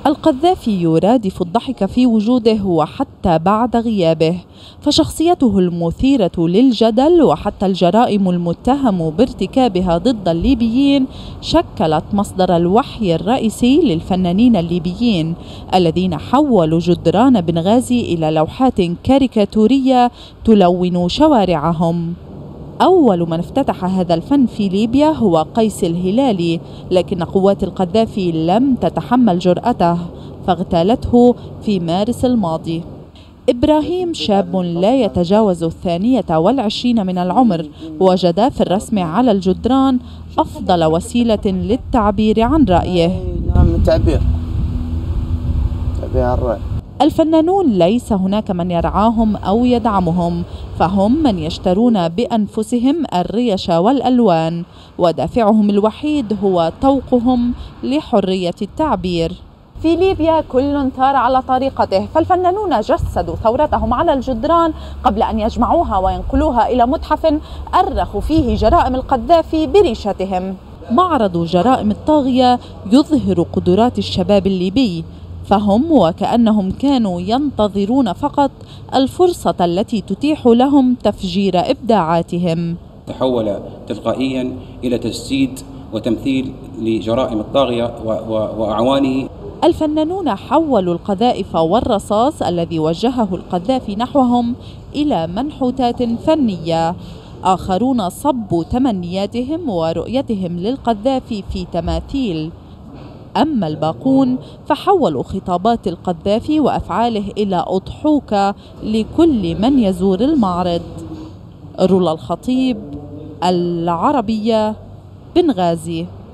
القذافي يرادف الضحك في وجوده وحتى بعد غيابه، فشخصيته المثيرة للجدل وحتى الجرائم المتهم بارتكابها ضد الليبيين شكلت مصدر الوحي الرئيسي للفنانين الليبيين الذين حولوا جدران بنغازي إلى لوحات كاريكاتورية تلون شوارعهم. أول من افتتح هذا الفن في ليبيا هو قيس الهلالي، لكن قوات القذافي لم تتحمل جرأته فاغتالته في مارس الماضي. إبراهيم شاب لا يتجاوز 22 من العمر، وجد في الرسم على الجدران أفضل وسيلة للتعبير عن رأيه. تعبير عن الرأي. الفنانون ليس هناك من يرعاهم أو يدعمهم، فهم من يشترون بأنفسهم الريش والألوان، ودافعهم الوحيد هو طوقهم لحرية التعبير. في ليبيا كل ثار على طريقته، فالفنانون جسدوا ثورتهم على الجدران قبل أن يجمعوها وينقلوها إلى متحف أرخوا فيه جرائم القذافي بريشتهم. معرض جرائم الطاغية يظهر قدرات الشباب الليبي، فهم وكأنهم كانوا ينتظرون فقط الفرصة التي تتيح لهم تفجير إبداعاتهم. تحول تلقائيا إلى تجسيد وتمثيل لجرائم الطاغية وأعوانه. الفنانون حولوا القذائف والرصاص الذي وجهه القذافي نحوهم إلى منحوتات فنية، آخرون صبوا تمنياتهم ورؤيتهم للقذافي في تماثيل، أما الباقون فحولوا خطابات القذافي وأفعاله إلى أضحوكة لكل من يزور المعرض. رولا الخطيب، العربية، بنغازي.